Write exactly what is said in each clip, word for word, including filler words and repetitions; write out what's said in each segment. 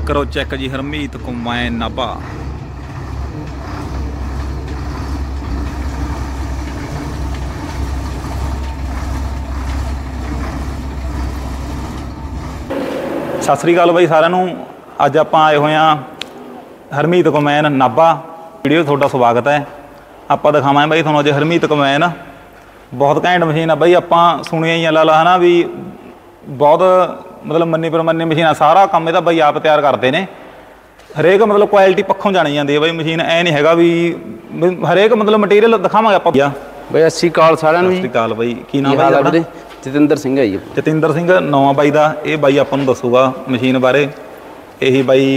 करो चेक जी हरमीत कंबाइन नाभा। सत श्री अकाल बई सारिਆਂ ਨੂੰ। ਅੱਜ ਆਪਾਂ ਆਏ ਹੋਏ ਹਾਂ हरमीत कंबाइन नाभा। वीडियो ਤੁਹਾਡਾ ਸਵਾਗਤ है। ਆਪਾਂ ਦਿਖਾਵਾਂਗੇ ਬਈ ਤੁਹਾਨੂੰ ਅੱਜ हरमीत कंबाइन बहुत घैंट मशीन है बई। ਆਪਾਂ सुनिया ही ला ला है ना भी बहुत मतलब मन्नी परमन्नी मशीन सारा काम ਇਹਦਾ बई आप तैयार करते हैं। हरेक मतलब क्वालिटी पक्षों जानी जाती है बई मशीन। ऐ नहीं हैगा भी हरेक मतलब मटीरियल दिखावांगे आप बई। अस्सी काल सारिਆਂ ਨੂੰ। अस्सी काल बई की नाम है आपका? जतिंदर सिंह है जी। जतिंदर सिंह नौवां बाई का ये बाई आपां नूं दसूगा मशीन बारे। यही बाई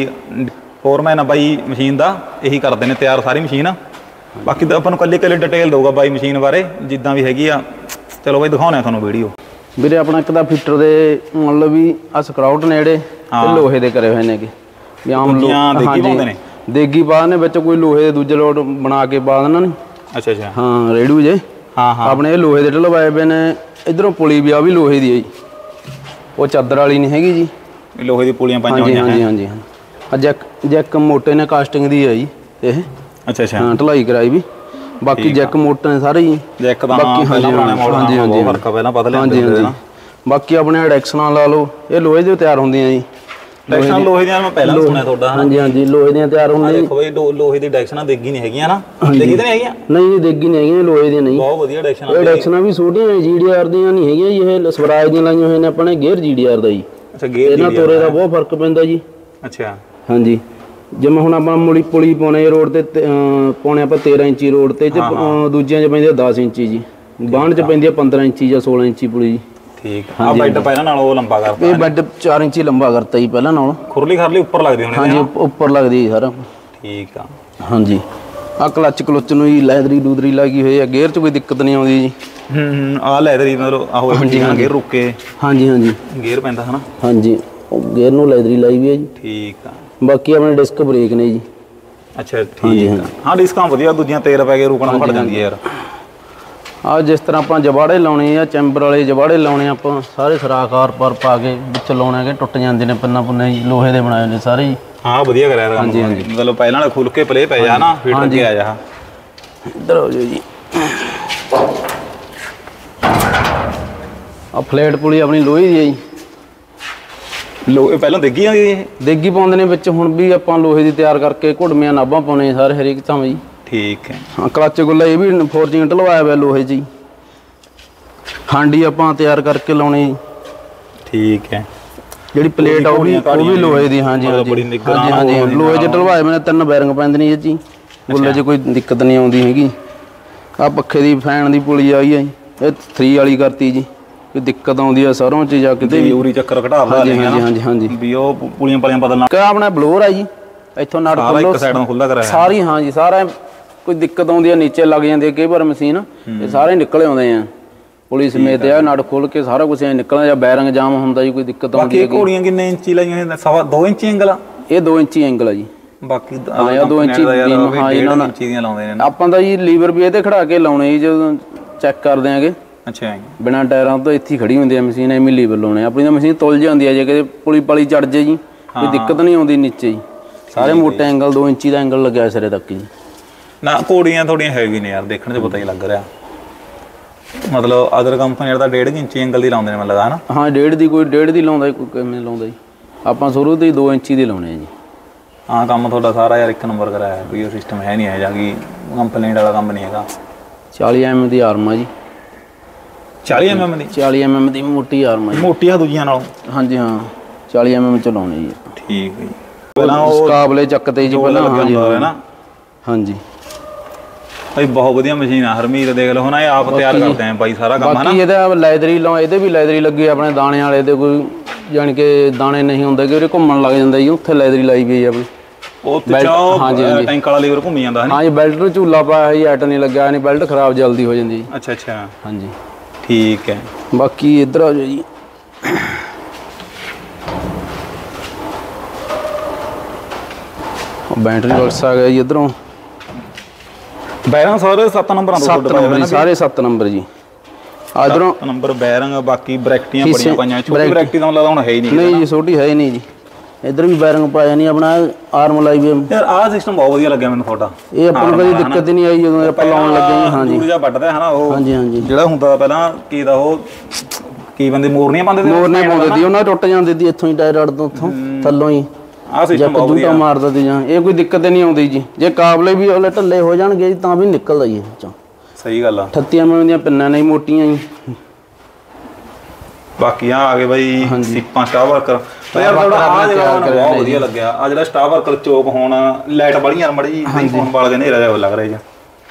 फोरमैन बाई मशीन का यही करते हैं तैयार सारी मशीन। बाकी तो अपन कल्ले कल्ले डिटेल दूगा बाई मशीन बारे जिद्दां भी हैगी आ। चलो बाई दिखाने तुहानूं वीडियो। ਵੀਰੇ ਆਪਣਾ ਇੱਕ ਤਾਂ ਫਿੱਟਰ ਦੇ ਮਤਲਬ ਵੀ ਆ ਸਕਰਾਊਟ ਨੇੜੇ ਤੇ ਲੋਹੇ ਦੇ ਕਰੇ ਹੋਏ ਨੇਗੇ ਵੀ ਆਮ ਲੋਕ ਦੇਗੀ ਪਾਉਂਦੇ ਨੇ। ਦੇਗੀ ਪਾ ਨੇ ਵਿੱਚ ਕੋਈ ਲੋਹੇ ਦੇ ਦੂਜੇ ਲੋਟ ਬਣਾ ਕੇ ਪਾ ਦੇਣਾ ਨਹੀਂ। ਅੱਛਾ ਅੱਛਾ ਹਾਂ ਰੇੜੂ ਜੇ। ਹਾਂ ਹਾਂ ਆਪਣੇ ਇਹ ਲੋਹੇ ਦੇ ਢਲਵਾਏ ਪਏ ਨੇ। ਇਧਰੋਂ ਪੁਲੀ ਵੀ ਆ ਵੀ ਲੋਹੇ ਦੀ ਹੈ ਜੀ। ਉਹ ਚਾਦਰ ਵਾਲੀ ਨਹੀਂ ਹੈਗੀ ਜੀ। ਲੋਹੇ ਦੀ ਪੁਲੀਆਂ ਪਾਈਆਂ ਹੋਈਆਂ। ਹਾਂਜੀ ਹਾਂਜੀ ਹਾਂ ਆ ਜੈਕ ਜੈਕ ਮੋਟੇ ਨੇ ਕਾਸਟਿੰਗ ਦੀ ਹੈ ਜੀ ਇਹ। ਅੱਛਾ ਅੱਛਾ ਹਾਂ ਢਲਾਈ ਕਰਾਈ ਵੀ। ਬਾਕੀ ਜੈਕ ਮੋਟੇ ਨੇ ਸਾਰੇ ਜੀ। ਜੈਕ ਦਾ ਬਾਕੀ ਹਾਂਜੀ ਹਾਂਜੀ ਹਾਂਜੀ ਫਰਕ ਆ ਪਹਿਲਾਂ ਪਤਾ ਹਾਂਜੀ ਹਾਂਜੀ। ਬਾਕੀ ਆਪਣੇ ਡੈਕਸਨਾਂ ਲਾ ਲਓ ਇਹ ਲੋਹੇ ਦੇ ਤਿਆਰ ਹੁੰਦੀਆਂ ਜੀ। ਡੈਕਸਨਾਂ ਲੋਹੇ ਦੀਆਂ ਮੈਂ ਪਹਿਲਾਂ ਸੁਣਿਆ ਤੁਹਾਡਾ। ਹਾਂਜੀ ਹਾਂਜੀ ਲੋਹੇ ਦੀਆਂ ਤਿਆਰ ਹੁੰਦੀਆਂ। ਦੇਖੋ ਬਈ ਲੋਹੇ ਦੀ ਡੈਕਸਨਾਂ ਦੇਗੀ ਨਹੀਂ ਹੈਗੀਆਂ ਨਾ। ਦੇਗੀ ਤਾਂ ਨਹੀਂ ਹੈਗੀਆਂ? ਨਹੀਂ ਦੇਗੀ ਨਹੀਂ ਹੈਗੀਆਂ ਲੋਹੇ ਦੀਆਂ ਨਹੀਂ। ਬਹੁਤ ਵਧੀਆ ਡੈਕਸਨਾਂ। ਇਹ ਡੈਕਸਨਾਂ ਵੀ ਛੋਟੀਆਂ ਜੀਡੀਆਰ ਦੀਆਂ ਨਹੀਂ ਹੈਗੀਆਂ ਜੀ। ਇਹ ਸਵਰਾਜ ਦੀਆਂ ਲਾਈਆਂ ਹੋਈਆਂ ਨੇ ਆਪਣੇ ਗੇਅਰ ਜੀਡੀਆਰ ਦਾ ਜੀ। ਅੱਛਾ ਗੇਅਰ ਇਹਨਾਂ ਤੋਰੇ ਦਾ ਬਹੁਤ ਫਰਕ ਪੈਂਦਾ ਜੀ। ਅੱਛਾ ਹਾਂਜੀ ਜਿਵੇਂ ਹੁਣ ਆਪਾਂ ਮੁੜੀ ਪੁਲੀ ਪਾਉਣੇ ਰੋਡ ਤੇ ਪਾਉਣੇ ਆਪਾਂ ਤੇਰਾਂ ਇੰਚੀ ਰੋਡ ਤੇ ਚ ਦੂਜਿਆਂ 'ਚ ਪੈਂਦੀ ਆ ਦਸ ਇੰਚੀ ਜੀ। ਬਾਹਣ 'ਚ ਪੈਂਦੀ ਆ ਪੰਦਰਾਂ ਇੰਚੀ ਜਾਂ ਸੋਲਾਂ ਇੰਚੀ ਪੁਲੀ ਜੀ। ਠੀਕ ਆ ਬੈੱਡ ਪਹਿਲਾਂ ਨਾਲ ਉਹ ਲੰਬਾ ਕਰਤਾ। ਇਹ ਬੈੱਡ ਚਾਰ ਇੰਚੀ ਲੰਬਾ ਕਰਤਾ ਜੀ ਪਹਿਲਾਂ ਨਾਲ। ਖੁਰਲੀ ਖਰਲੀ ਉੱਪਰ ਲੱਗਦੀ ਹੋਣੀ। ਹਾਂਜੀ ਉੱਪਰ ਲੱਗਦੀ ਜੀ ਸਾਰਾ। ਠੀਕ ਆ ਹਾਂਜੀ। ਆ ਕਲੱਚ ਕਲੁੱਚ ਨੂੰ ਜੀ ਲੈਦਰੀ ਲੂਦਰੀ ਲੱਗੀ ਹੋਈ ਆ। ਗੇਅਰ 'ਚ ਕੋਈ ਦਿੱਕਤ ਨਹੀਂ ਆਉਂਦੀ ਜੀ। ਹੂੰ ਹੂੰ ਆ ਲੈਦਰੀ ਮਤਲਬ ਆਹੋ ਗੇਅਰ ਰੁਕੇ। ਹਾਂਜੀ ਹਾਂਜੀ ਗੇਅਰ ਪੈਂਦਾ ਹਨਾ। ਹਾਂਜੀ ਉਹ ਗੇਅਰ ਨੂੰ ਲੈਦਰੀ ਲਾਈ ਵੀ ਹੈ ਜੀ। ਠੀਕ ਆ ਬਾਕੀ ਆਪਣੇ ਡਿਸਕ ਬ੍ਰੇਕ ਨੇ ਜੀ। ਅੱਛਾ ਠੀਕ ਆ ਹਾਂ ਡਿਸਕਾਂ ਵਧੀਆ ਦੂਜੀਆਂ ਤੇਲ ਪੈ ਕੇ ਰੁਕਣਾ ਫੜ ਜਾਂਦੀ ਹੈ ਯਾਰ। ਆ ਜਿਸ ਤਰ੍ਹਾਂ ਆਪਾਂ ਜਵਾੜੇ ਲਾਉਣੇ ਆ ਚੈਂਬਰ ਵਾਲੇ ਜਵਾੜੇ ਲਾਉਣੇ ਆਪਾਂ ਸਾਰੇ ਸਰਾਕਾਰ ਪਰ ਪਾ ਕੇ ਵਿੱਚ ਲਾਉਣੇ ਹੈਗੇ। ਟੁੱਟ ਜਾਂਦੇ ਨੇ ਪੰਨਾ ਪੁੰਨੇ ਜੀ ਲੋਹੇ ਦੇ ਬਣਾਏ ਨੇ ਸਾਰੇ ਜੀ। ਹਾਂ ਵਧੀਆ ਕਰਿਆ। ਹਾਂਜੀ ਹਾਂਜੀ ਮਤਲਬ ਪਹਿਲਾਂ ਨਾਲ ਖੁੱਲ ਕੇ ਪਲੇ ਪੈ ਜਾ ਨਾ ਫਿੱਟ ਕੇ ਆ ਜਾ। ਇੱਧਰ ਹੋ ਜਾਓ ਜੀ। ਆ ਫਲੇਟ ਪੁਲੀ ਆਪਣੀ ਲੋਹੇ ਦੀ ਹੈ ਜੀ। ਲੋਹੇ ਪਹਿਲਾਂ ਦੇਗੀ ਆਉਂਦੀ ਇਹ ਦੇਗੀ ਪਾਉਂਦੇ ਨੇ ਵਿੱਚ। ਹੁਣ ਵੀ ਆਪਾਂ ਲੋਹੇ ਦੀ ਤਿਆਰ ਕਰਕੇ ਘੁੜਮੀਆਂ ਨਾਭਾਂ ਪਾਉਣੇ ਸਾਰੇ ਹਰੇਕ ਥਾਂ ਜੀ। ਠੀਕ ਹੈ ਹਾਂ ਕਲੱਚ ਗੁੱਲਾ ਇਹ ਵੀ ਫੋਰਜਿੰਗ ਢਲਵਾਇਆ ਹੋਇਆ ਲੋਹੇ 'ਚ ਜੀ। ਹਾਂਡੀ ਆਪਾਂ ਤਿਆਰ ਕਰਕੇ ਲਾਉਣੀ ਜੀ। ਠੀਕ ਹੈ ਜਿਹੜੀ ਪਲੇਟ ਆ ਉਹ ਵੀ ਉਹ ਵੀ ਲੋਹੇ ਦੀ। ਹਾਂਜੀ ਹਾਂਜੀ ਹਾਂਜੀ ਹਾਂਜੀ ਲੋਹੇ 'ਚ ਢਲਵਾਏ ਮੈਨੇ ਤਿੰਨ ਬੈਰਿੰਗ ਪੈਂਦੇ ਨੇ ਜੀ। ਗੁੱਲੇ 'ਚ ਕੋਈ ਦਿੱਕਤ ਨਹੀਂ ਆਉਂਦੀ ਹੈਗੀ। ਆ ਪੱਖੇ ਦੀ ਫੈਨ ਦੀ ਪੁਲੀ ਆਈ ਹੈ ਜੀ। ਇਹ ਥਰੀ ਵਾਲੀ ਕਰਤੀ ਜੀ। ਕੋਈ ਦਿੱਕਤ ਆਉਂਦੀ ਆ ਸਰੋਂ 'ਚ ਜਾਂ ਕਿਤੇ ਵੀ ਉਰੀ ਚੱਕਰ ਘਟਾ ਲਾ ਲੈਂਦੇ ਆ। ਹਾਂਜੀ ਹਾਂਜੀ ਹਾਂਜੀ ਵੀ ਉਹ ਪੁਲੀਆਂ ਪਲੀਆਂ ਬਦਲਣਾ। ਕਿਆ ਆਪਣਾ ਬਲੋਰ ਆ ਜੀ ਇੱਥੋਂ ਨਟ ਖੋਲ੍ਹੋ ਇੱਕ ਸਾਈਡੋਂ ਖੁੱਲ੍ਹਾ ਕਰਾਇਆ ਸਾਰੀ। ਹਾਂਜੀ ਸਾਰਾ ਕੋਈ ਦਿੱਕਤ ਆਉਂਦੀ ਆ ਨੀਚੇ ਲੱਗ ਜਾਂਦੀ ਹੈ ਕਈ ਵਾਰ ਮਸ਼ੀਨ। ਇਹ ਸਾਰੇ ਨਿਕਲੇ ਆਉਂਦੇ ਆ ਪੁਲਿਸ ਸਮੇਤ ਆ ਨਟ ਖੋਲ੍ਹ ਕੇ ਸਾਰਾ ਕੁਛ ਐਂ ਨਿਕਲਦਾ ਜਾਂ ਬੈਰਿੰਗ ਜਾਮ ਹੁੰਦਾ ਜੀ ਕੋਈ ਦਿੱਕਤ ਆਉਂਦੀ ਹੈ। ਘੋੜੀਆਂ ਕਿੰਨੇ ਇੰਚੀ ਲਾਈਆਂ? ਸਵਾ ਦੋ ਇੰਚੀ ਐਂਗਲ ਆ ਇਹ। ਦੋ ਇੰਚੀ ਐਂਗਲ ਆ ਜੀ। ਬਾਕੀ ਹਾਂ ਦੋ ਇੰਚੀ ਹਾਂ ਇਹਨਾਂ ਨਾਲ ਇੰਚੀ ਦੀਆਂ ਲਾਉਂਦੇ ਨੇ ਆਪਾਂ ਤਾਂ ਜੀ। ਲੀਵਰ ਵੀ ਇਹ ਤੇ ਖੜਾ ਕੇ ਲਾਉਣੇ ਜੀ ਜਦੋਂ ਚੈੱਕ ਕਰਦੇ ਆਂਗੇ। ਅੱਛਾ ਬਿਨਾਂ ਟਾਇਰਾਂ ਤੋਂ ਇੱਥੇ ਖੜੀ ਹੁੰਦੀ ਆ ਮਸ਼ੀਨ। ਐਵੇਂ ਲੀਵਰ ਲਾਉਣੇ ਆਪਣੀ ਤਾਂ ਮਸ਼ੀਨ ਤੁਲ ਜਾਂਦੀ ਆ ਜੇ ਕਿਤੇ ਪੁਲੀ ਪਾਲੀ ਚੜ ਜੇ ਜੀ ਕੋਈ ਦਿੱਕਤ ਨਹੀਂ ਆਉਂਦੀ ਨੀਚੇ ਜੀ। ਸਾਰੇ ਮੋਟੇ ਐਂਗਲ ਦੋ ਇੰਚੀ ਦਾ ਐਂਗਲ ਲੱਗਿਆ ਸਿਰੇ ਤੱਕ ਜੀ। ਨਾ ਘੋੜੀਆਂ ਥੋੜੀਆਂ ਹੈਵੀ ਨੇ ਯਾਰ ਦੇਖਣ 'ਚ ਪਤਾ ਹੀ ਲੱਗ ਰਿਹਾ। ਮਤਲਬ ਅਦਰ ਕੰਪਨੀ ਦਾ ਡੇਢ ਇੰਚੀ ਐਂਗਲ ਦੀ ਲਾਉਂਦੇ ਨੇ ਮੈਨੂੰ ਲੱਗਾ ਹਨਾ। ਹਾਂ ਡੇਢ ਦੀ ਕੋਈ ਡੇਢ ਦੀ ਲਾਉਂਦਾ ਕੋਈ ਕਿਵੇਂ ਲਾਉਂਦਾ ਜੀ। ਆਪਾਂ ਸ਼ੁਰੂ ਤੋਂ ਹੀ ਦੋ ਇੰਚੀ ਦੀ ਲਾਉਣੇ ਆ ਜੀ। ਹਾਂ ਕੰਮ ਤੁਹਾਡਾ ਸਾਰਾ ਯਾਰ ਇੱਕ ਨੰਬਰ ਕਰਾਇਆ। ਕੋਈ ਉਹ ਸਿਸਟਮ ਹੈ ਨਹੀਂ ਹੈ ਜਾਂ ਕਿ ਕੰਪਲੇਂਟ ਵਾਲਾ ਕੰਮ ਨਹੀਂ ਹੈਗਾ। ਚਾਲੀ ਐਮ ਐਮ ਦੀ ਆਰਮ ਆ ਜੀ। ਚਾਲੀ ਐਮ ਐਮ ਦੀ ਚਾਲੀ ਐਮ ਐਮ ਦੀ ਮੋਟੀ ਆਰਮ ਆ ਜੀ। ਮੋਟੀ ਆ ਦੂਜੀਆਂ ਨਾਲੋਂ। ਹਾਂਜੀ ਹਾਂ ਚਾਲੀ ਐਮ ਐਮ ਚ ਲਾਉਣੇ ਜੀ। ਠੀਕ ਹੈ ਜੀ। ਪਹਿਲਾਂ ਉਹ ਕਾਬਲੇ ਚੱਕਤੇ ਜੀ ਪਹਿਲਾਂ। ਹਾਂਜੀ ਨਾ ਹਾਂਜੀ ਭਾਈ ਬਹੁਤ ਵਧੀਆ ਮਸ਼ੀਨ ਆ ਹਰਮੀਤ। ਦੇਖ ਲਓ ਹੁਣ ਇਹ ਆਪ ਤਿਆਰ ਕਰਦੇ ਆ ਬਾਈ ਸਾਰਾ ਕੰਮ ਹਨਾ। ਬਾਕੀ ਇਹਦਾ ਲੈਦਰੀ ਲਾ ਇਹਦੇ ਵੀ ਲੈਦਰੀ ਲੱਗੀ ਆਪਣੇ ਦਾਣੇ ਵਾਲੇ ਤੇ ਕੋਈ ਜਾਣੀ ਕਿ ਦਾਣੇ ਨਹੀਂ ਹੁੰਦੇ ਕਿ ਉਹਦੇ ਘੁੰਮਣ ਲੱਗ ਜਾਂਦਾ ਜੀ। ਉੱਥੇ ਲੈਦਰੀ ਲਾਈ ਪਈ ਆਪਣੀ ਉਹ ਹਾਂਜੀ ਟੈਂਕ ਵਾਲਾ ਲੀਵਰ ਘੁੰਮੀ ਜਾਂਦਾ। ਹਾਂਜੀ ਬੈਲਟ ਨੂੰ ਝੂਲਾ ਪਾਇਆ ਜੀ। ਐਟ ਨਹੀਂ ਲੱਗਿਆ ਨਹੀਂ ਬੈਲਟ ਖਰਾਬ ਜਲਦੀ ਹੋ ਜਾਂਦੀ। ਅੱਛਾ ਅੱਛਾ ਹਾਂਜੀ ਠੀਕ ਹੈ। ਬਾਕੀ ਇੱਧਰ ਆ ਜਾਓ ਜੀ। ਬੈਟਰੀ ਬਾਕਸ ਆ ਗਿਆ ਜੀ ਇੱਧਰੋਂ। ਬੈਰਿੰਗ ਸਾਰੇ ਸੱਤ ਨੰਬਰਾਂ ਤੋਂ ਸਾਰੇ ਸੱਤ ਨੰਬਰ ਜੀ। ਇਧਰੋਂ ਨੰਬਰ ਬੈਰਿੰਗ। ਬਾਕੀ ਬ੍ਰੈਕਟੀਆਂ ਬੜੀਆਂ ਪਾਈਆਂ। ਛੋਟੀ ਬ੍ਰੈਕਟੀ ਤਾਂ ਲੱਗਦਾ ਹੁਣ ਹੈ ਹੀ ਨਹੀਂ। ਨਹੀਂ ਜੀ ਛੋਟੀ ਹੈ ਹੀ ਨਹੀਂ ਜੀ। इधर भी बैरिंग पाया नहीं अपना आर्म लाइव यार आ सिस्टम बहुत ਵਧੀਆ ਲੱਗਿਆ ਮੈਨੂੰ ਤੁਹਾਡਾ ਇਹ ਆਪਾਂ ਨੂੰ ਕੋਈ ਦਿੱਕਤ ਹੀ ਨਹੀਂ ਆਈ ਜਦੋਂ ਆਪਾਂ ਲਾਉਣ ਲੱਗੇ ਹਾਂ ਜੀ ਦੂਜਾ ਵੱਟਦਾ ਹੈ ਨਾ ਉਹ ਹਾਂਜੀ ਹਾਂਜੀ ਜਿਹੜਾ ਹੁੰਦਾ ਪਹਿਲਾਂ ਕੀ ਦਾ ਉਹ ਕੀ ਬੰਦੇ ਮੋਰਨੀਆਂ ਪਾਉਂਦੇ ਤੇ ਮੋਰਨੇ ਪਾਉਂਦੇ ਸੀ ਉਹਨਾਂ ਟੁੱਟ ਜਾਂਦੇ ਸੀ ਇੱਥੋਂ ਹੀ ਟਾਇਰ ਅੜਦੋਂ ਉੱਥੋਂ ਥੱਲੋਂ ਹੀ ਆ ਸਿਸਟਮ ਬਹੁਤ ਵਧੀਆ ਮਾਰਦਾ ਸੀ ਜਾਂ ਇਹ ਕੋਈ ਦਿੱਕਤ ਨਹੀਂ ਆਉਂਦੀ ਜੀ ਜੇ ਕਾਬਲੇ ਵੀ ਉਹਲੇ ਢੱਲੇ ਹੋ ਜਾਣਗੇ ਤਾਂ ਵੀ ਨਿਕਲਦਾ ਜੀ ਵਿੱਚੋਂ ਸਹੀ ਗੱਲ ਆ ਅਠੱਤੀ ਐਮ ਐਮ ਦੀਆਂ ਪਿੰਨਾਂ ਨਹੀਂ ਮੋਟੀਆਂ ਜੀ ਬਾਕੀ ਆ ਗਏ ਬਾਈ ਸੀਪਾਂ ਸਟਾਰ ਵਰਕਰ ਤੇ ਯਾਰ ਤੁਹਾਡਾ ਆ ਜਿਹੜਾ ਬਹੁਤ ਵਧੀਆ ਲੱਗਿਆ ਆ ਜਿਹੜਾ ਸਟਾਰ ਵਰਕਰ ਚੋਕ ਹੁਣ ਲਾਈਟ ਵਾਲੀਆਂ ਮੜੀ ਫੋਨ ਵਾਲ ਕੇ ਹਨੇਰਾ ਜਿਹਾ ਲੱਗ ਰਿਹਾ ਜੀ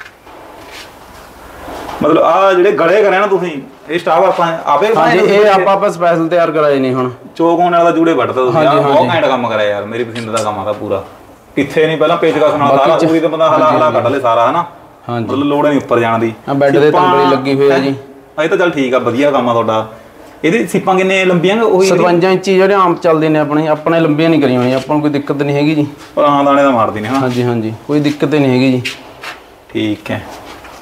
ਮਤਲਬ ਆ ਜਿਹੜੇ ਗੜੇ ਕਰੇ ਨਾ ਤੁਸੀਂ ਇਹ ਸਟਾਰ ਵਰਕਰ ਆਪੇ ਹਾਂਜੀ ਇਹ ਆਪਾਂ ਆਪਾਂ ਸਪੈਸ਼ਲ ਤਿਆਰ ਕਰਾਏ ਨੇ ਹੁਣ ਚੋਕ ਹੋਣ ਵਾਲਾ ਜੂੜੇ ਵੱਟਦਾ ਤੁਸੀਂ ਯਾਰ ਬਹੁਤ ਘੈਂਟ ਕੰਮ ਕਰਿਆ ਯਾਰ ਮੇਰੀ ਪਸੰਦ ਦਾ ਕੰਮ ਆਦਾ ਪੂਰਾ ਕਿੱਥੇ ਨਹੀਂ ਪਹਿਲਾਂ ਪੇਚਕਸ ਨਾਲ ਸਾਰਾ ਪੂਰੀ ਤੇ ਬੰਦਾ ਹਲਾ ਹਲਾ ਕੱਢ ਲੈ ਸਾਰਾ ਹਨਾ ਮਤਲਬ ਲੋੜ ਨਹੀਂ ਉੱਪਰ ਜਾਣ ਦੀ ਆ ਬੈੱਡ ਦੇ ਤੰਬਲੀ ਲੱਗੀ ਹੋਈ ਹੈ ਜੀ ਇਹ ਤਾਂ ਚੱਲ ਠੀਕ ਆ ਵਧੀਆ ਕੰਮ ਆ ਤੁਹਾਡਾ ਇਹਦੇ ਸਿੱਪਾਂ ਕਿੰਨੇ ਲੰਬੀਆਂ ਉਹੀ ਸਤਵੰਜਾ ਇੰਚੀ ਜਿਹੜੇ ਆਮ ਚੱਲਦੇ ਨੇ ਆਪਣੇ ਆਪਣੇ ਲੰਬੀਆਂ ਨਹੀਂ ਕਰੀਆਂ ਹੋਈਆਂ ਆਪਾਂ ਨੂੰ ਕੋਈ ਦਿੱਕਤ ਨਹੀਂ ਹੈਗੀ ਜੀ ਪਰ ਹਾਂ ਦਾਣੇ ਦਾ ਮਾਰਦੀ ਨੇ ਹਾਂ ਹਾਂਜੀ ਹਾਂਜੀ ਕੋਈ ਦਿੱਕਤ ਨਹੀਂ ਹੈਗੀ ਜੀ ਠੀਕ ਹੈ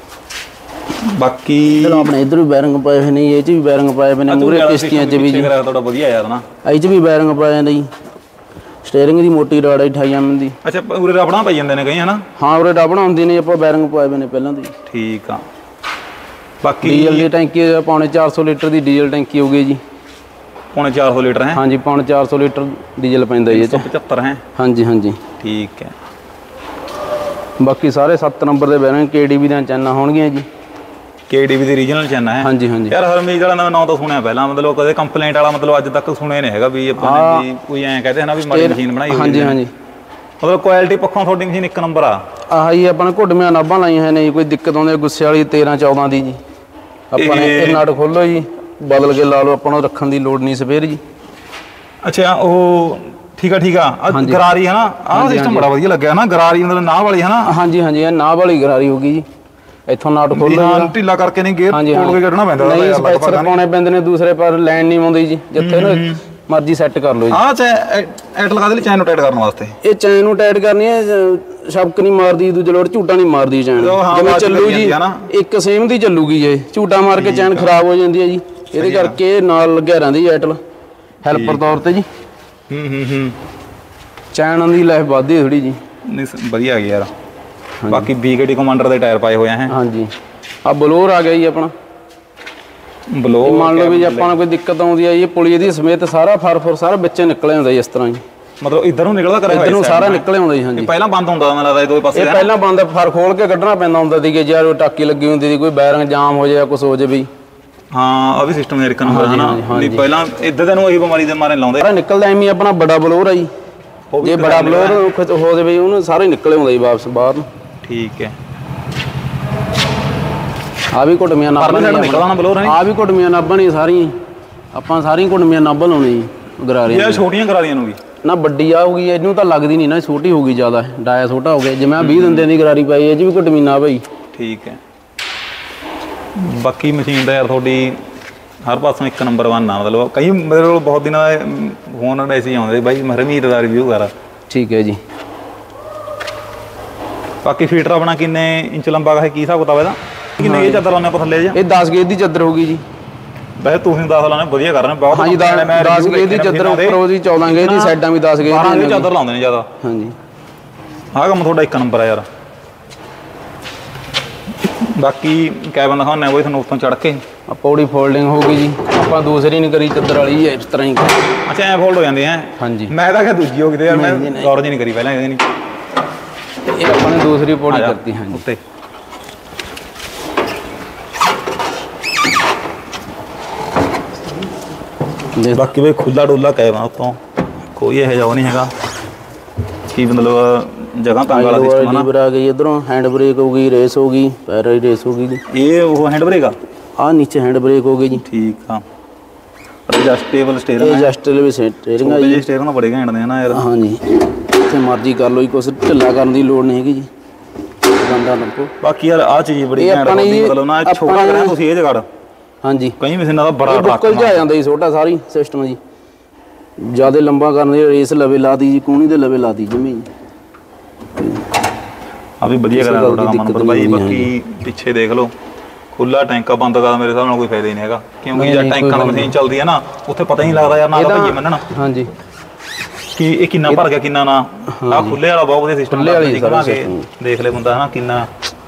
ਬਾਕੀ ਚਲੋ ਆਪਣੇ ਇਧਰ ਵੀ ਬੈਰਿੰਗ ਪਾਏ ਹੋਏ ਨੇ ਇਹ ਚ ਵੀ ਬੈਰਿੰਗ ਪਾਏ ਹੋਏ ਨੇ ਮੂਰੇ ਕਿਸ਼ਤੀਆਂ ਚ ਵੀ ਜੀ ਤੁਹਾਡਾ ਵਧੀਆ ਯਾਰ ਨਾ ਇਹ ਚ ਵੀ ਬੈਰਿੰਗ ਪਾਏ ਨੇ ਜੀ ਸਟੀਅਰਿੰਗ ਦੀ ਮੋਟੀ ਰਾੜ ਹੈ ਅਠਾਈ ਐਮ ਦੀ ਅੱਛਾ ਉਰੇ ਰਬੜਾਂ ਪਾਈ ਜਾਂਦੇ ਨੇ ਕਈ ਹਨਾ ਹਾਂ ਉਰੇ ਰਬੜਾਂ ਹੁੰਦੀ ਨੇ ਆਪਾਂ ਬੈਰਿੰਗ ਪਾਏ ਹੋਏ ਨੇ ਪਹਿਲਾਂ ਦੀ ਠੀਕ ਆ ਬਾਕੀ ਡੀਜ਼ਲ ਦੀ ਟੈਂਕੀ ਪੌਣੇ ਚਾਰ ਸੌ ਲੀਟਰ ਦੀ ਡੀਜ਼ਲ ਟੈਂਕੀ ਹੋ ਗਈ ਜੀ ਪੌਣੇ ਚਾਰ ਸੌ ਲੀਟਰ ਹੈ ਹਾਂਜੀ ਪੌਣੇ ਚਾਰ ਸੌ ਲੀਟਰ ਡੀਜ਼ਲ ਪੈਂਦਾ ਜੀ ਇਹ ਚ ਪਚੱਤਰ ਹੈ ਹਾਂਜੀ ਹਾਂਜੀ ਠੀਕ ਹੈ ਬਾਕੀ ਸਾਰੇ ਸੱਤ ਨੰਬਰ ਦੇ ਬੈਰਿੰਗ ਕੇਡੀਵੀ ਦੀਆਂ ਚੈਨਾਂ ਹੋਣਗੀਆਂ ਜੀ ਕੇਡੀਵੀ ਦੀ ਰੀਜਨਲ ਚੈਨ ਹੈ ਹਾਂਜੀ ਹਾਂਜੀ ਯਾਰ ਹਰਮੀਤ ਵਾਲਾ ਨਾਮ ਤਾਂ ਸੁਣਿਆ ਪਹਿਲਾਂ ਮਤਲਬ ਕਦੇ ਕੰਪਲੇਂਟ ਵਾਲਾ ਮਤਲਬ ਅੱਜ ਤੱਕ ਸੁਣਿਆ ਨਹੀਂ ਹੈਗਾ ਵੀ ਆਪਾਂ ਨੇ ਵੀ ਕੋਈ ਐਂ ਕਹਦੇ ਹਨਾ ਵੀ ਮਾੜੀ ਮਸ਼ੀਨ ਬਣਾਈ ਹੋਈ ਹਾਂਜੀ ਹਾਂਜੀ ਮਤਲਬ ਕੁਆਲਿਟੀ ਪੱਖੋਂ ਤੁਹਾਡੀ ਮਸ਼ੀਨ ਇੱਕ ਨੰਬਰ ਆ ਆਹ ਜੀ ਆਪਾਂ ਨੇ ਘੁੱਡਮੀਆਂ ਨਾਭਾਂ ਲਾਈਆਂ ਹੋਈਆਂ ਨੇ ਜੀ ਕੋਈ ਦਿੱਕਤ ਆਉਂਦੀ ਗੁੱਸੇ ਵਾਲੀ ਤੇਰਾਂ ਚੌਦਾਂ ਦੀ ਜੀ ਆਪਾਂ ਨੇ ਇਹ ਨਟ ਖੋਲੋ ਜੀ ਬਦਲ ਕੇ ਲਾ ਲਓ ਆਪਾਂ ਨੂੰ ਰੱਖਣ ਦੀ ਲੋੜ ਨਹੀਂ ਸਪੇਅਰ ਜੀ ਅੱਛਾ ਉਹ ਠੀਕ ਆ ਠੀਕ ਆ ਗਰਾਰੀ ਹੈ ਨਾ ਆਹ ਸਿਸਟਮ ਬੜਾ ਵਧੀਆ ਲੱਗਿਆ ਨਾ ਗਰਾਰੀ ਮਤਲਬ ਨਾਭ ਵਾਲੀ ਹੈ ਨਾ ਹਾਂਜੀ ਹਾਂਜੀ ਇਹ ਨਾਭ ਵਾਲੀ ਗਰਾਰੀ ਹੋ ਗਈ ਜੀ ਇੱਥੋਂ ਨਟ ਖੋਲੋ ਹਾਂ ਢਿੱਲਾ ਕਰਕੇ ਨਹੀਂ ਗੇਅਰ ਤੋੜ ਕੇ ਕੱਢਣਾ ਪੈਂਦਾ ਨਹੀਂ ਸਪੈਸਰ ਪਾਉਣੇ ਪੈਂਦੇ ਨੇ ਦੂਸਰੇ ਪਰ ਲੈਣ ਨਹੀਂ ਆਉਂਦੀ ਜੀ ਜਿੱਥੇ ਨੂੰ ਮਰਜ਼ੀ ਸੈੱਟ ਕਰ ਲਓ ਜੀ ਆਹ ਐਟ ਲਗਾ ਦੇ ਚੈਨ ਨੂੰ ਟਾਈਟ ਕਰਨ ਵਾਸਤੇ ਇਹ ਚੈਨ ਨੂੰ ਟਾਈਟ ਕਰਨੀ ਹੈ ਸ਼ਬਕ ਨਹੀਂ ਮਾਰਦੀ ਦੂਜੇ ਲੋੜ ਝੂਟਾ ਨਹੀਂ ਮਾਰਦੀ ਚੈਨ ਜਿਵੇਂ ਚੱਲੂ ਜੀ ਇੱਕ ਸੇਮ ਦੀ ਚੱਲੂਗੀ ਇਹ ਝੂਟਾ ਮਾਰ ਕੇ ਚੈਨ ਖਰਾਬ ਹੋ ਜਾਂਦੀ ਹੈ ਜੀ ਇਹਦੇ ਕਰਕੇ ਨਾਲ ਲੱਗਿਆ ਰਹਿੰਦੀ ਐਟਲ ਹੈਲਪਰ ਤੌਰ ਤੇ ਜੀ ਹੂੰ ਹੂੰ ਹੂੰ ਚੈਨ ਦੀ ਲਾਈਫ ਵੱਧਦੀ ਥੋੜੀ ਜੀ ਨਹੀਂ ਵਧੀਆ ਆ ਗਿਆ ਯਾਰ ਬਾਕੀ ਬੀਕੇਟੀ ਕਮਾਂਡਰ ਦੇ ਟਾਇਰ ਪਾਏ ਹੋਏ ਆ ਹਾਂਜੀ ਆ ਬਲੋਰ ਆ ਗਿਆ ਜੀ ਆਪਣਾ ਬਲੋਰ ਮੰਨ ਲਓ ਵੀ ਜੇ ਆਪਾਂ ਨੂੰ ਕੋਈ ਦਿੱਕਤ ਆਉਂਦੀ ਆ ਇਹ ਪੁਲੀ ਦੀ ਸਮੇਤ ਸਾਰਾ ਫਰਫਰ ਸਾਰਾ ਵਿੱਚੇ ਨਿਕਲ ਆਉਂਦਾ ਜੀ ਇਸ ਤਰ੍ਹਾਂ ਜੀ ਮਤਲਬ ਇਧਰ ਨੂੰ ਨਿਕਲਦਾ ਕਰਿਆ ਇਧਰ ਨੂੰ ਸਾਰਾ ਨਿਕਲ ਆਉਂਦਾ ਜੀ ਹਾਂਜੀ ਪਹਿਲਾਂ ਬੰਦ ਹੁੰਦਾ ਮੈਨੂੰ ਲੱਗਦਾ ਇਹ ਦੋਵੇਂ ਪਾਸੇ ਇਹ ਪਹਿਲਾਂ ਬੰਦ ਫਰ ਖੋਲ ਕੇ ਕੱਢਣਾ ਪੈਂਦਾ ਹੁੰਦਾ ਸੀ ਕਿ ਯਾਰ ਉਹ ਟਾਕੀ ਲੱਗੀ ਹੁੰਦੀ ਸੀ ਕੋਈ ਬੈਰਿੰਗ ਜਾਮ ਹੋ ਜਾਏ ਕੁਝ ਹੋ ਜਾਵੇ ਹਾਂ ਆ ਵੀ ਸਿਸਟਮ ਅਮਰੀਕਨ ਹੁੰਦਾ ਹਨਾ ਨਹੀਂ ਪਹਿਲਾਂ ਇੱਧਰ ਦੇ ਨੂੰ ਇਹੀ ਬਿਮਾਰੀ ਦੇ ਮਾਰੇ ਲਾਉਂਦੇ ਸਾਰਾ ਨਿਕਲਦਾ ਐਵੇਂ ਆਪਣਾ ਵੱਡਾ ਬਲੋਰ ਆ ਜੀ ਜੇ ਬੜਾ ਬਲੋਰ ਹੋ ਜਾਵੇ ਉਹਨੂੰ ਸਾਰਾ ਹੀ ਨਿਕਲ ਆਉਂਦਾ ਜੀ ਵਾਪਸ ਬਾਹਰ ਨੂੰ ਠੀਕ ਹੈ ਆ ਵੀ ਘੁੱਟਮੀਆਂ ਨਾਭਾਂ ਨਿਕਲਣਾ ਬਲੋਰ ਆ ਵੀ ਘੁੱਟਮੀਆਂ ਨਾਭਾਂ ਨਹੀਂ ਸਾਰੀਆਂ ਆਪਾਂ ਸਾਰੀਆਂ ਘੁੱਟਮੀਆਂ ਨਾਭਾਂ ਲਾਉਣੀ ਜੀ ਗਰਾਰੀਆਂ ਇਹ ਛੋਟੀਆਂ ਗਰਾਰੀਆਂ ਨੂੰ ਵੀ ਨਾ ਵੱਡੀ ਆਊਗੀ ਇਹਨੂੰ ਤਾਂ ਲੱਗਦੀ ਨਹੀਂ ਨਾ ਛੋਟੀ ਹੋਊਗੀ ਜ਼ਿਆਦਾ ਡਾਇਆ ਛੋਟਾ ਹੋ ਗਿਆ ਜਿਵੇਂ ਵੀਹ ਦਿੰਦੇ ਦੀ ਗਰਾਰੀ ਪਾਈ ਇਹ 'ਚ ਵੀ ਘੁੱਟਮੀ ਨਾ ਭਾਈ ਠੀਕ ਹੈ ਬਾਕੀ ਮਸ਼ੀਨ ਦਾ ਯਾਰ ਤੁਹਾਡੀ ਹਰ ਪਾਸੋਂ ਇੱਕ ਨੰਬਰ ਵਨ ਆ ਮਤਲਬ ਕਈ ਮੇਰੇ ਕੋਲ ਬਹੁਤ ਦਿਨਾਂ ਦਾ ਫੋਨ ਮੈਸੇਜ ਆਉਂਦੇ ਬਾਈ ਹਰਮੀਤ ਦਾ ਰਿਵਿਊ ਕਰ ਠੀਕ ਹੈ ਜੀ ਬਾਕੀ ਫੀਟਰ ਆਪਣਾ ਕਿੰਨੇ ਇੰਚ ਲੰਬਾ ਹੈ ਕੀ ਹਿਸਾਬ ਕਿਤਾਬ ਇਹਦਾ ਕਿੰਨੇ ਇਹ ਚਾਦਰ ਲਾਉਣੇ ਆਪਾਂ ਥੱਲੇ ਜੀ ਇਹ ਦਸ ਗੇਜ ਦੀ ਚਾਦਰ ਹੋਊਗੀ ਜੀ ਵੈਸੇ ਤੁਸੀਂ ਦਸ ਲਾਉਣੇ ਵਧੀਆ ਕਰ ਰਹੇ ਬਹੁਤ ਹਾਂਜੀ ਦਸ ਗੇਜ ਦੀ ਚਾਦਰ ਉੱਪਰੋਂ ਦੀ ਚੌਦਾਂ ਗੇਜ ਦੀ ਸਾਈਡਾਂ ਵੀ ਦਸ ਗੇਜ ਦੀ ਚਾਦਰ ਲਾਉਂਦੇ ਨੇ ਜ਼ਿਆਦਾ ਹਾਂਜੀ ਆਹ ਕੰਮ ਤੁਹਾਡਾ ਇੱਕ ਨੰਬਰ ਆ ਯਾਰ ਬਾਕੀ ਕੈਬਨ ਦਿਖਾਉਂਦੇ ਕੋਈ ਤੁਹਾਨੂੰ ਉੱਤੋਂ ਚੜ ਕੇ ਆ ਪੌੜੀ ਫੋਲਡਿੰਗ ਹੋਊਗੀ ਜੀ ਆਪਾਂ ਦੂਸਰੀ ਨਹੀਂ ਕਰੀ ਚਾਦਰ ਵਾਲੀ ਇਸ ਤਰ੍ਹਾਂ ਹੀ ਅੱਛਾ ਐ ਫੋਲਡ ਹੋ ਜਾਂਦੇ ਆ ਹਾਂਜੀ ਮੈਂ ਤਾਂ ਕਿਹਾ ਦੂਜੀ ਹੋ ਗਈ ਤੇ ਯਾਰ ਮੈਂ ਗੌਰ ਜੀ ਨਹੀਂ ਕਰੀ ਪਹਿਲਾਂ ਇਹਦੇ ਨਹੀਂ ਇਹ ਆਪਾਂ ਨੇ ਦੂਸਰੀ ਪੌੜੀ ਕਰਤੀ ਹਾਂਜੀ ਉੱਤੇ ਬਾਕੀ ਵੀ ਖੁੱਲਾ ਡੋਲਾ ਕੈਬਨ ਉੱਤੋਂ ਕੋਈ ਇਹੋ ਜਿਹਾ ਨਹੀਂ ਹੈਗਾ ਕੀ ਮਤਲਬ ਜਗ੍ਹਾ ਤੰਗ ਵਾਲਾ ਸਿਸਟਮ ਲੀਵਰ ਆ ਗਈ ਇਧਰੋਂ ਹੈਂਡ ਬ੍ਰੇਕ ਹੋ ਗਈ ਰੇਸ ਹੋ ਗਈ ਪੈਰ ਵਾਲੀ ਰੇਸ ਹੋ ਗਈ ਜੀ ਇਹ ਉਹ ਹੈਂਡ ਬ੍ਰੇਕ ਆ ਆ ਨੀਚੇ ਹੈਂਡ ਬ੍ਰੇਕ ਹੋ ਗਈ ਜੀ ਠੀਕ ਆ ਐਡਜਸਟੇਬਲ ਸਟੀਅਰਿੰਗ ਹੈ ਐਡਜਸਟੇਬਲ ਸਟੀਅਰਿੰਗ ਆ ਜੀ ਸਟੀਅਰਿੰਗ ਬੜੇ ਘੈਂਟ ਨੇ ਨਾ ਯਾਰ ਹਾਂਜੀ ਜਿੱਥੇ ਮਰਜ਼ੀ ਕਰ ਲਓ ਜੀ ਕੁਛ ਢਿੱਲਾ ਕਰਨ ਦੀ ਲੋੜ ਨਹੀਂ ਹੈਗੀ ਜੀ ਬੰਦਾ ਨੰਪੋ ਬਾਕੀ ਯਾਰ ਆ ਚੀਜ਼ ਬੜੀ ਘੈਂਟ ਹੁੰਦੀ ਮਤਲਬ ਨਾ ਛੋਟਾ ਕਰਿਆ ਤੁਸੀਂ ਇਹ ਜਗੜ ਹਾਂਜੀ ਕਈ ਮਸ਼ੀਨਾਂ ਦਾ ਬੜਾ ਬੁੱਕਲ ਜਾ ਜਾਂਦਾ ਜੀ ਛੋਟਾ ਸਾਰੀ ਸਿਸਟਮ ਜੀ ਜਿਆਦਾ ਲੰਬਾ ਕਰਨ ਦੀ ਰੇਸ ਲਵੇ ਲਾਦੀ ਜੀ ਕੂਣੀ ਦੇ ਲਵੇ ਲਾਦੀ ਜਮੀ ਆ ਵੀ ਵਧੀਆ ਕਰਿਆ ਤੁਹਾਡਾ ਕੰਮ ਨੰਬਰ ਬਾਈ ਬਾਕੀ ਪਿੱਛੇ ਦੇਖ ਲਓ ਖੁੱਲਾ ਟੈਂਕਾ ਬੰਦ ਕਰਦਾ ਮੇਰੇ ਹਿਸਾਬ ਨਾਲ ਕੋਈ ਫਾਇਦਾ ਹੀ ਨਹੀਂ ਹੈਗਾ ਕਿਉਂਕਿ ਜੇ ਟੈਂਕਾਂ ਨਾਲ ਮਸ਼ੀਨ ਚੱਲਦੀ ਹੈ ਨਾ ਉੱਥੇ ਪਤਾ ਹੀ ਨਹੀਂ ਲੱਗਦਾ ਯਾਰ ਨਾ ਤਾਂ ਭਈਏ ਮੰਨਣਾ ਹਾਂਜੀ ਕਿ ਇਹ ਕਿੰਨਾ ਭਰ ਗਿਆ ਕਿੰਨਾ ਨਾ ਆ ਖੁੱਲੇ ਵਾਲਾ ਬਹੁਤ ਵਧੀਆ ਸਿਸਟਮ ਦੇਖ ਲੈ ਬੰਦਾ ਹਨਾ ਕਿੰਨਾ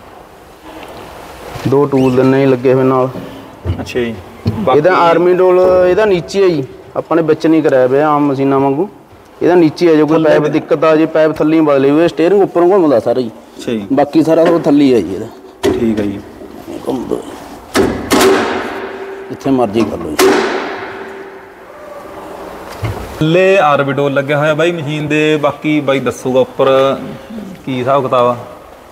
ਦੋ ਟੂਲ ਦਿੰਨੇ ਲੱਗੇ ਹੋਏ ਨਾਲ। ਅੱਛਾ ਜੀ ਇਹਦਾ ਆਰਮੀ ਡੋਲ ਇਹਦਾ ਨੀਚੇ ਹੈ ਜੀ, ਆਪਾਂ ਨੇ ਵਿੱਚ ਨਹੀਂ ਕਰਾਇਆ ਪਿਆ ਆਮ ਮਸ਼ੀਨਾਂ ਵਾਂਗੂ, ਇਹਦਾ ਨੀਚੇ ਹੈ। ਜੋ ਕੋਈ ਪਾਈਪ ਦਿੱਕਤ ਆ ਜੇ ਪਾਈਪ ਥੱਲੇ ਬਦਲੇ ਹੋਏ, ਸਟੀਅਰਿੰਗ ਉੱਪਰੋਂ ਘੁੰਮਦਾ ਸਾਰਾ ਜੀ। ਅੱਛਾ ਜੀ ਬਾਕੀ ਸਾਰਾ ਉਹ ਥੱਲੇ ਹੈ ਜੀ ਇਹਦਾ। ਠੀਕ ਹੈ ਜੀ ਘੁੰਮਦਾ ਜਿੱਥੇ ਮਰਜ਼ੀ ਕਰ ਲਓ ਜੀ। ਥੱਲੇ ਆਰਮੀ ਡੋਲ ਲੱਗਿਆ ਹੋਇਆ ਬਾਈ ਮਸ਼ੀਨ ਦੇ। ਬਾਕੀ ਬਾਈ ਦੱਸੂਗਾ ਉੱਪਰ ਕੀ ਹਿਸਾਬ ਕਿਤਾਬ ਆ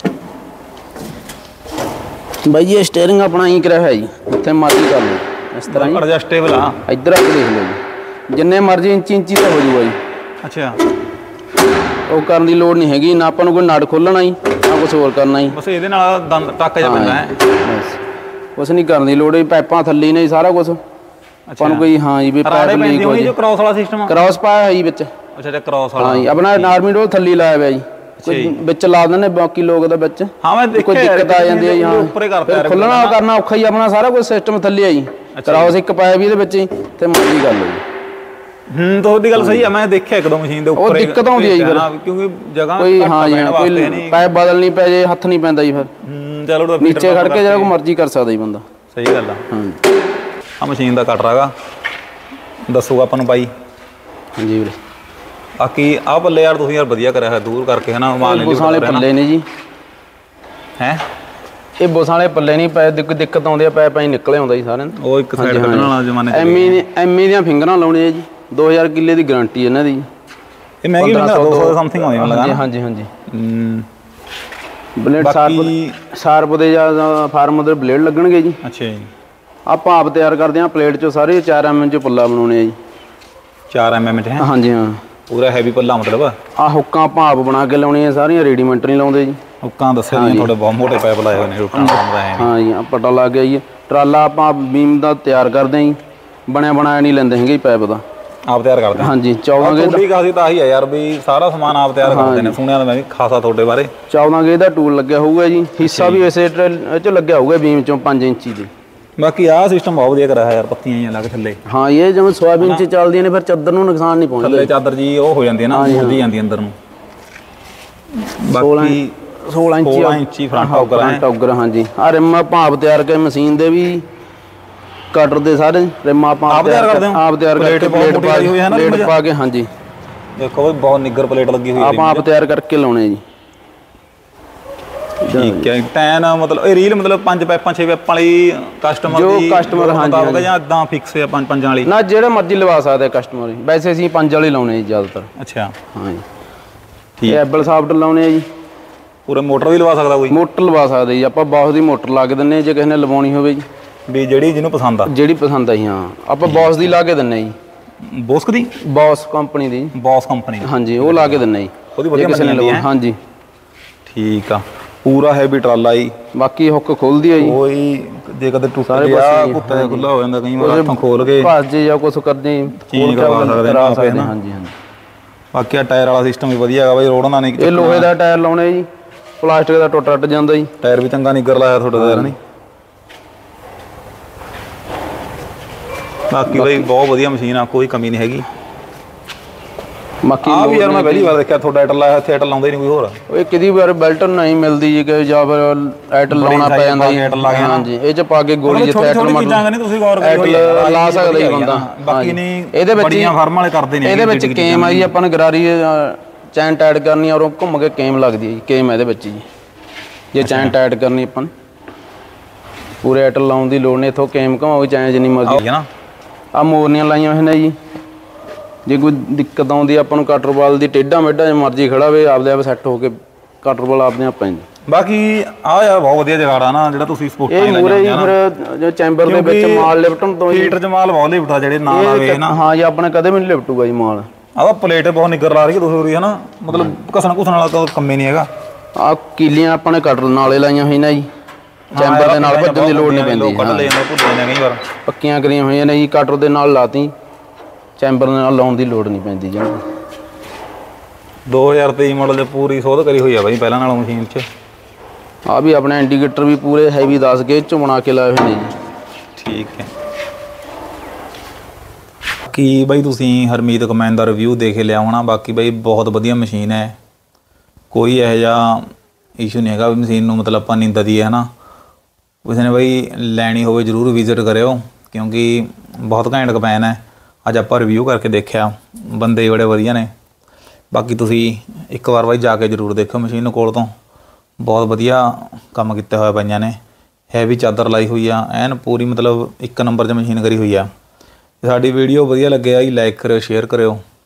ਬਾਈ ਜੀ। ਸਟੀਅਰਿੰਗ ਆਪਣਾ ਹੀ ਕਰਿਆ ਹੋਇਆ ਜੀ, ਜਿੱਥੇ ਮਰਜ਼ੀ ਕਰ ਲਓ ਇਸ ਤਰ੍ਹਾਂ ਐਡਜਸਟੇਬਲ ਆ। ਇੱਧਰ ਆ ਕੇ ਦੇਖ ਲਓ ਜੀ, ਜਿੰਨੇ ਮਰਜ਼ੀ ਇੰਚੀ ਇੰਚੀ ਤਾਂ ਹੋ ਜੂਗਾ ਜੀ। ਅੱਛਾ ਉਹ ਕਰਨ ਦੀ ਲੋੜ ਨਹੀਂ ਹੈਗੀ, ਨਾ ਆਪਾਂ ਨੂੰ ਕੋਈ ਨਟ ਖੋਲਣਾ ਜੀ ਨਾ ਕੁਛ ਹੋਰ ਕਰਨਾ ਜੀ। ਬਸ ਇਹਦੇ ਨਾਲ ਦੰਦ ਟੱਕ ਜਾ ਪੈਂਦਾ ਹੈ ਬਸ, ਕੁਛ ਨਹੀਂ ਕਰਨ ਦੀ ਲੋੜ ਜੀ। ਪਾਈਪਾਂ ਥੱਲੇ ਨੇ ਸਾਰਾ ਕੁਛ ਆਪਾਂ ਨੂੰ ਕੋਈ। ਹਾਂ ਜੀ ਵੀ ਪਾਈਪ ਨਹੀਂ ਕੋਈ ਜੋ ਕ੍ਰਾਸ ਵਾਲਾ ਸਿਸਟਮ ਆ। ਕ੍ਰਾਸ ਪਾਇਆ ਹੈ ਜੀ ਵਿੱਚ। ਅੱਛਾ ਅੱਛਾ ਕ੍ਰਾਸ ਵਾਲਾ। ਹਾਂ ਜੀ ਆਪਣਾ ਆਰਮੀ ਡੋਲ ਥੱਲੇ ਲਾਇਆ ਹੋਇਆ ਜੀ, ਕੋਈ ਵਿੱਚ ਲਾ ਦਿੰਦੇ ਬਾਕੀ ਲੋਕ ਦਾ ਵਿੱਚ। ਹਾਂ ਮੈਂ ਦੇਖਿਆ ਕੋਈ ਦਿੱਕਤ ਆ ਜਾਂਦੀ ਹੈ ਜੀ। ਹਾਂ ਉੱਪਰੇ ਕਰਤਾ ਖੁੱਲਣਾ ਕਰਨਾ ਔਖਾ ਹੀ, ਆਪਣਾ ਸਾਰਾ ਕੁਝ ਸਿਸਟਮ ਥੱਲੇ ਆ ਜੀ। ਕ੍ਰਾਸ ਇੱਕ ਪਾਇਆ ਵੀ ਇਹਦੇ ਵਿੱਚ ਹੀ ਤੇ ਮਰਜ਼ੀ ਕਰ ਲਓ ਜੀ। ਹੂੰ ਤੁਹਾਡੀ ਗੱਲ ਸਹੀ ਆ, ਮੈਂ ਦੇਖਿਆ ਇੱਕ ਦੋ ਮਸ਼ੀਨ ਦੇ ਉੱਪਰ ਉਹ ਦਿੱਕਤ ਆਉਂਦੀ ਹੈ ਜੀ ਫਿਰ, ਕਿਉਂਕਿ ਜਗ੍ਹਾ ਕੋਈ। ਹਾਂ ਜੀ ਕੋਈ ਪਾਈਪ ਬਦਲਣੀ ਪੈ ਜੇ ਹੱਥ ਨਹੀਂ ਪੈਂਦਾ ਜੀ ਫਿਰ। ਹੂੰ ਚਲੋ ਨੀਚੇ ਖੜ ਕੇ ਜਿਹੜਾ ਕੋਈ ਮਰਜ਼ੀ ਕਰ ਸਕਦਾ ਜੀ ਬੰਦਾ। ਸਹੀ ਗੱਲ ਆ। ਹਾਂ ਆ ਮਸ਼ੀਨ ਦਾ ਕਟਰ ਹੈਗਾ, ਦੱਸੂਗਾ ਆਪਾਂ ਨੂੰ ਬਾਈ। ਹਾਂਜੀ ਵੀਰੇ ਬਾਕੀ ਆਹ ਪੱਲੇ ਯਾਰ ਤੁਸੀਂ ਯਾਰ ਵਧੀਆ ਕਰਿਆ ਹੈ ਦੂਰ ਕਰਕੇ ਹੈ ਨਾ। ਮਾਲ ਬੁਸਾਂ ਵਾਲੇ ਪੱਲੇ ਨੇ ਜੀ। ਹੈ ਇਹ ਬੁਸਾਂ ਵਾਲੇ ਪੱਲੇ ਨਹੀਂ ਪਏ, ਦਿੱਕਤ ਆਉਂਦੀ ਆ ਪੈਪਾਂ ਹੀ ਨਿਕਲੇ ਆਉਂਦਾ ਜੀ ਸਾਰਿਆਂ ਨੂੰ। ਉਹ ਇੱਕ ਸਾਈਡ ਕੱਢਣ ਵਾਲਾ ਜ਼ਮਾਨੇ ਚ ਐਮੀ ਐਮੀ ਦੀਆਂ ਫਿੰਗਰਾਂ ਲਾਉਣੀਆਂ ਜੀ। ਦੋ ਹਜ਼ਾਰ ਕਿੱਲੇ ਦੀ ਗਾਰੰਟੀ ਇਹਨਾਂ ਦੀ। ਇਹ ਮਹਿੰਗੀ ਫਿੰਗਰ ਦੋ ਸੌ ਸਮਥਿੰਗ ਆਉਂਦੀ ਮੈਨੂੰ ਲੱਗਦਾ। ਹਾਂਜੀ ਹਾਂਜੀ ਹੂੰ ਬਲੇਡ ਸ਼ਾਰਪ ਸ਼ਾਰਪ ਦੇ ਜਾਂ ਫਾਰਮ ਦੇ ਬਲੇਡ ਲੱਗਣਗੇ ਜੀ। ਅੱਛਾ ਜੀ ਆਪਾਂ ਆਪ ਤਿਆਰ ਕਰਦੇ ਹਾਂ। ਪਲੇਟ ਚੋਂ ਸਾਰੇ ਚਾਰ ਐਮ ਐਮ ਚ ਪੱਲਾ ਬਣਾਉਣੇ ਆ ਜੀ। ਚਾਰ ਐਮ ਐਮ ਚ ਹੈ? ਹਾਂਜੀ ਹਾਂ ਪੂਰਾ ਹੈਵੀ ਪੱਲਾ ਮਤਲਬ। ਆਹ ਹੁੱਕਾਂ ਆਪਾਂ ਆਪ ਬਣਾ ਕੇ ਲਾਉਣੀਆਂ ਸਾਰੀਆਂ, ਰੈਡੀਮੇਡ ਨਹੀਂ ਲਾਉਂਦੇ ਜੀ। ਹੁੱਕਾਂ ਦੱਸਿਆ ਜੀ ਤੁਹਾਡੇ ਬਹੁਤ ਮੋਟੇ ਪਾਈਪ ਲਾਏ ਹੋਏ ਨੇ ਹੁੱਕਾਂ ਬਣਾਉਂਦਾ ਹੈ। ਹਾਂ ਜੀ ਪੱਟਾ ਲਾ ਕੇ ਜੀ। ਟਰਾਲਾ ਆਪਾਂ ਬੀਮ ਦਾ ਤਿਆਰ ਕਰਦੇ ਹਾਂ ਜੀ, ਬਣਿਆ ਬਣਾਇਆ ਨਹੀਂ ਲੈਂਦੇ ਹੈਗੇ ਪਾਈਪ ਦਾ, ਆਪ ਤਿਆਰ ਕਰਦੇ। ਹਾਂਜੀ ਚੌਦਾਂ ਗੇਜ ਤੁਹਾਡੀ ਕਾਸੀ ਤਾਂ ਆਹੀ ਹੈ ਯਾਰ ਵੀ ਸਾਰਾ ਸਮਾਨ ਆਪ ਤਿਆਰ ਕਰਦੇ ਨੇ। ਸੁਣਿਆ ਤਾਂ ਮੈਂ ਵੀ ਖਾਸਾ ਤੁਹਾਡੇ ਬਾਰੇ। ਚੌਦਾਂ ਗੇਜ ਦਾ ਟੂਲ ਲੱਗਿਆ ਹੋਊਗਾ ਜੀ। ਹਿੱਸਾ ਵੀ ਇਸੇ ਚ ਲੱਗਿਆ ਹੋਊਗਾ ਬੀਮ ਚੋਂ ਪੰਜ ਇੰਚੀ ਦੇ। ਬਾਕੀ ਆਹ ਸਿਸਟਮ ਬਹੁਤ ਵਧੀਆ ਕਰਾਇਆ ਯਾਰ, ਪੱਤੀਆਂ ਜਿਹੀਆਂ ਲੱਗ ਥੱਲੇ। ਹਾਂ ਇਹ ਜਿਵੇਂ ਸੋਇਆਬੀਨ ਚ ਚੱਲਦੀਆਂ ਨੇ ਫਿਰ ਚਾਦਰ ਨੂੰ ਨੁਕਸਾਨ ਨਹੀਂ ਪਹੁੰਚਦਾ। ਥੱਲੇ ਚਾਦਰ ਜੀ ਉਹ ਹੋ ਜਾਂਦੀ ਹੈ ਨਾ, ਮੁੜਦੀ ਜਾਂਦੀ ਅੰਦਰ ਨੂੰ। ਬਾਕੀ ਸੋਲਾਂ ਇੰਚੀ ਸੋਲਾਂ ਇੰਚੀ ਫਰੰਟ ਟੌਗਰ ਹੈ। ਟੌਗਰ ਹਾਂਜੀ। ਆ ਰਿਮ ਭਾਪ ਤਿਆਰ ਕੇ ਮਸ਼ੀਨ ਦੇ ਵੀ, ਕਟਰ ਦੇ ਸਾਰੇ ਰਿਮ ਆਪਾਂ ਆਪ ਤਿਆਰ ਕਰਦੇ ਹਾਂ। ਆਪ ਤਿਆਰ ਕਰਕੇ ਪਲੇਟ ਪਾ ਕੇ ਪਲੇਟ ਪਾ ਕੇ। ਹਾਂਜੀ ਦੇਖੋ ਬਹੁਤ ਨਿੱਗਰ ਪਲੇਟ ਲੱਗੀ ਹੋਈ ਹੈ। ਆਪਾਂ ਆਪ ਤਿਆਰ ਕਰਕੇ ਲਾਉਣੇ ਜੀ। ਠੀਕ ਹੈ। ਟੈਨ ਮਤਲਬ ਇਹ ਰੀਲ ਮਤਲਬ ਪੰਜ ਪੈਪਾਂ ਛੇ ਪੈਪਾਂ ਵਾਲੀ ਕਸਟਮਰ ਦੀ ਜੋ ਕਸਟਮਰ ਹਾਂਜੀ ਜਾਂ ਇਦਾਂ ਫਿਕਸ ਹੈ ਪੰਜ ਪੰਜਾਂ ਵਾਲੀ ਨਾ, ਜਿਹੜਾ ਮਰਜ਼ੀ ਲਵਾ ਸਕਦੇ ਕਸਟਮਰ। ਵੈਸੇ ਅਸੀਂ ਪੰਜ ਵਾਲੀ ਲਾਉਣੇ ਜੀ ਜ਼ਿਆਦਾਤਰ। ਅੱਛਾ ਹਾਂ ਜੀ ਠੀਕ। ਐਬਲ ਸਾਫਟ ਲਾਉਣੇ ਆ ਜੀ। ਪੂਰੇ ਮੋਟਰ ਵੀ ਲਵਾ ਸਕਦਾ ਕੋਈ? ਮੋਟਰ ਲਵਾ ਸਕਦੇ ਜੀ ਆਪਾਂ, ਬੌਸ ਦੀ ਮੋਟਰ ਲਾ ਕੇ ਦਿੰਨੇ ਜੇ ਕਿਸੇ ਨੇ ਲਵਾਉਣੀ ਹੋਵੇ ਜੀ। ਵੀ ਜਿਹੜੀ ਜਿਹਨੂੰ ਪਸੰਦ ਆ, ਜਿਹੜੀ ਪਸੰਦ ਆਈ। ਹਾਂ ਆਪਾਂ ਬੌਸ ਦੀ ਲਾ ਕੇ ਦਿੰਨੇ ਜੀ। ਬੋਸਕ ਦੀ? ਬੌਸ ਕੰਪਨੀ ਦੀ। ਬੌਸ ਕੰਪਨੀ ਹਾਂਜੀ ਉਹ ਲਾ ਕੇ ਦਿੰਨੇ ਜੀ। ਉਹਦੀ ਵਧੀਆ ਕਿਸੇ ਨੇ ਲਵਾਉਣੀ। ਹਾਂਜੀ ਠੀਕ ਆ। ਪੂਰਾ ਹੈਵੀ ਟਰਾਲਾ ਜੀ। ਬਾਕੀ ਹੁੱਕ ਖੁੱਲਦੀ ਹੈ ਜੀ। ਕੋਈ ਜੇ ਕਦੇ ਟੁੱਟ ਗਿਆ ਕੁੱਤੇ ਖੁੱਲਾ ਹੋ ਜਾਂਦਾ ਕਈ ਵਾਰ ਹੱਥੋਂ ਖੋਲ ਕੇ ਭੱਜ ਜੇ ਜਾਂ ਕੁਛ ਕਰਦੇ ਚੇਂਜ ਕਰਵਾ ਸਕਦੇ ਨੇ। ਹਾਂਜੀ ਹਾਂਜੀ। ਬਾਕੀ ਆ ਟਾਇਰ ਵਾਲਾ ਸਿਸਟਮ ਵੀ ਵਧੀਆ ਹੈਗਾ ਬਾਈ, ਰੋੜਨਾ ਨਹੀਂ। ਇਹ ਲੋਹੇ ਦਾ ਟਾਇਰ ਲਾਉਣੇ ਜੀ, ਪਲਾਸਟਿਕ ਦਾ ਟੁੱਟ ਟੱਟ ਜਾਂਦਾ ਜੀ। ਟਾਇਰ ਵੀ ਚੰਗਾ ਨਿੱਗਰ ਲਾਇਆ ਤੁਹਾਡੇ ਟਾਇਰ ਨਹੀਂ। ਬਾਕੀ ਬਾਈ ਬਹੁਤ ਵਧੀਆ ਮਸ਼ੀਨ ਆ, ਕੋਈ ਕਮੀ ਨਹੀਂ ਹੈਗੀ। ਬਾਕੀ ਆ ਵੀ ਯਾਰ ਮੈਂ ਪਹਿਲੀ ਵਾਰ ਦੇਖਿਆ ਤੁਹਾਡਾ ਐਟਲ ਲਾਇਆ, ਇੱਥੇ ਐਟਲ ਲਾਉਂਦੇ ਨਹੀਂ ਕੋਈ ਹੋਰ। ਇਹ ਕਿਦੀ ਵਾਰ ਬੈਲਟ ਨਹੀਂ ਮਿਲਦੀ ਜੀ ਕਿ ਜਾਂ ਫਿਰ ਐਟਲ ਲਾਉਣਾ ਪੈ ਜਾਂਦਾ ਜੀ। ਹਾਂਜੀ ਇਹ ਚ ਪਾ ਕੇ ਗੋਲੀ ਜਿੱਥੇ ਐਟਲ ਮਾਰ ਤੁਸੀਂ ਗੌਰ ਐਟਲ ਲਾ ਸਕਦਾ ਜੀ ਬੰਦਾ। ਬਾਕੀ ਨਹੀਂ ਇਹਦੇ ਵਿੱਚ ਬੜੀਆਂ ਫਾਰਮ ਵਾਲੇ ਕਰਦੇ ਨੇ। ਇਹਦੇ ਵਿੱਚ ਕੇਮ ਆਈ ਆਪਾਂ ਨੂੰ ਗਰਾਰੀ ਚੈਨ ਟਾਈਟ ਕਰਨੀ ਔਰ ਘੁੰਮ ਕੇ ਕੇਮ ਲੱਗਦੀ ਹੈ ਜੀ। ਕੇਮ ਇਹਦੇ ਵਿੱਚ ਜੀ, ਜੇ ਚੈਨ ਟਾਈਟ ਕਰਨੀ ਆਪਾਂ ਪੂਰੇ ਐਟਲ ਲਾਉਣ ਦੀ ਲੋੜ ਨਹੀਂ। ਇੱਥੋਂ ਕੇਮ ਘਮਾਓ ਚੈਨ ਜਿੰਨੀ ਮਰਜ਼ੀ। ਆ ਮੋਰਨੀਆਂ ਲਾਈਆਂ ਹੋਈਆਂ ਨੇ ਜੀ। ਜੇ ਕੋਈ ਦਿੱਕਤ ਆਉਂਦੀ ਆਪਾਂ ਨੂੰ ਕਟਰ ਵਾਲ ਦੀ ਟੇਢਾ ਮੇਢਾ ਜੇ ਮਰਜ਼ੀ ਖੜਾ ਹੋਵੇ ਆਪਦੇ ਆਪ ਸੈੱਟ ਹੋ ਕੇ ਕਟਰ ਵਾਲ ਆਪਣੇ ਆਪ ਪੈਂਦੇ। ਬਾਕੀ ਆ ਯਾਰ ਬਹੁਤ ਵਧੀਆ ਜਗਾੜਾ ਨਾ ਜਿਹੜਾ ਤੁਸੀਂ ਸਪੋਰਟਾਂ ਇਹ ਮੂਰੇ ਜੀ ਫਿਰ ਜੋ ਚੈਂਬਰ ਦੇ ਵਿੱਚ ਮਾਲ ਲਿਫਟਣ ਤੋਂ ਹੀਟਰ ਚ ਮਾਲ ਬਹੁਤ ਲਿਫਟਦਾ ਜਿਹੜੇ ਨਾਲ ਆਵੇ ਨਾ। ਹਾਂ ਜੀ ਆਪਣੇ ਕਦੇ ਵੀ ਨਹੀਂ ਲਿਫਟੂਗਾ ਜੀ ਮਾਲ। ਆਹ ਪਲੇਟ ਬਹੁਤ ਨਿੱਗਰ ਲਾ ਰਹੀ ਹੈ ਦੋਸਤੋ ਹੈ ਨਾ, ਮਤਲਬ ਘਸਣ ਘੁਸਣ ਵਾਲਾ ਤਾਂ ਕੰਮ ਹੀ ਨਹੀਂ ਹੈਗਾ। ਆ ਕੀਲੀਆਂ ਆਪਾਂ ਨੇ ਕਟਰ ਨਾਲੇ ਲਾਈਆਂ ਹੋਈਆਂ ਨੇ ਜੀ, ਚੈਂਬਰ ਦੇ ਨਾਲ ਭੱਜਣ ਦੀ ਲੋੜ ਨਹੀਂ ਪੈਂਦੀ। ਕੱਢ ਲੈ ਜਾਂਦੇ ਭੁੱਲ ਜਾਂਦੇ ਕਈ ਵਾਰ। ਪੱਕੀਆਂ ਕਰੀਆਂ ਹੋਈਆਂ ਨੇ ਜੀ, ਕਟਰ ਦੇ ਨਾਲ ਲਾਤੀ, ਚੈਂਬਰ ਦੇ ਨਾਲ ਲਾਉਣ ਦੀ ਲੋੜ ਨਹੀਂ ਪੈਂਦੀ ਜੀ। ਦੋ ਹਜ਼ਾਰ ਤੇਈ ਮਾਡਲ ਦੇ ਪੂਰੀ ਸੋਧ ਕਰੀ ਹੋਈ ਆ ਬਾਈ ਪਹਿਲਾਂ ਨਾਲੋਂ ਮਸ਼ੀਨ 'ਚ। ਆ ਵੀ ਆਪਣੇ ਇੰਡੀਕੇਟਰ ਵੀ ਪੂਰੇ ਹੈਵੀ ਦਸ ਗੇਜ 'ਚੋਂ ਬਣਾ ਕੇ ਲਾਏ ਹੋਏ ਨੇ ਜੀ। ਠੀਕ ਹੈ। ਬਾਕੀ ਬਾਈ ਤੁਸੀਂ ਹਰਮੀਤ ਕੰਬਾਈਨ ਦਾ ਰਿਵਿਊ ਦੇਖ ਲਿਆ ਹੋਣਾ। ਬਾਕੀ ਬਾਈ ਬਹੁਤ ਵਧੀਆ ਮਸ਼ੀਨ ਹੈ, ਕੋਈ ਇਹੋ ਜਿਹਾ ਇਸ਼ੂ ਨਹੀਂ ਹੈਗਾ ਵੀ ਮਸ਼ੀਨ ਨੂੰ ਮਤਲਬ ਆਪਾਂ ਨਿੰਦਾ ਦੀ ਹੈ ਨਾ। ਕਿਸੇ ਨੇ ਬਾਈ ਲੈਣੀ ਹੋਵੇ ਜ਼ਰੂਰ ਵਿਜ਼ਿਟ ਕਰਿਓ, ਕਿਉਂਕਿ ਬਹੁਤ ਘੈਂਟ ਕੰਬਾਈਨ ਹੈ। ਅੱਜ ਆਪਾਂ ਰਿਵਿਊ ਕਰਕੇ ਦੇਖਿਆ, ਬੰਦੇ ਬੜੇ ਵਧੀਆ ਨੇ। ਬਾਕੀ ਤੁਸੀਂ ਇੱਕ ਵਾਰ ਬਾਈ ਜਾ ਕੇ ਜ਼ਰੂਰ ਦੇਖੋ ਮਸ਼ੀਨ ਕੋਲ ਤੋਂ, ਬਹੁਤ ਵਧੀਆ ਕੰਮ ਕੀਤਾ ਹੋਇਆ ਬਾਈਆਂ ਨੇ। ਹੈਵੀ ਚਾਦਰ ਲਾਈ ਹੋਈ ਆ ਐਨ ਪੂਰੀ, ਮਤਲਬ ਇੱਕ ਨੰਬਰ 'ਚ ਮਸ਼ੀਨ ਕਰੀ ਹੋਈ ਆ। ਸਾਡੀ ਵੀਡੀਓ ਵਧੀਆ ਲੱਗਿਆ ਜੀ ਲਾਈਕ ਕਰਿਓ, ਸ਼ੇਅਰ ਕਰਿਓ।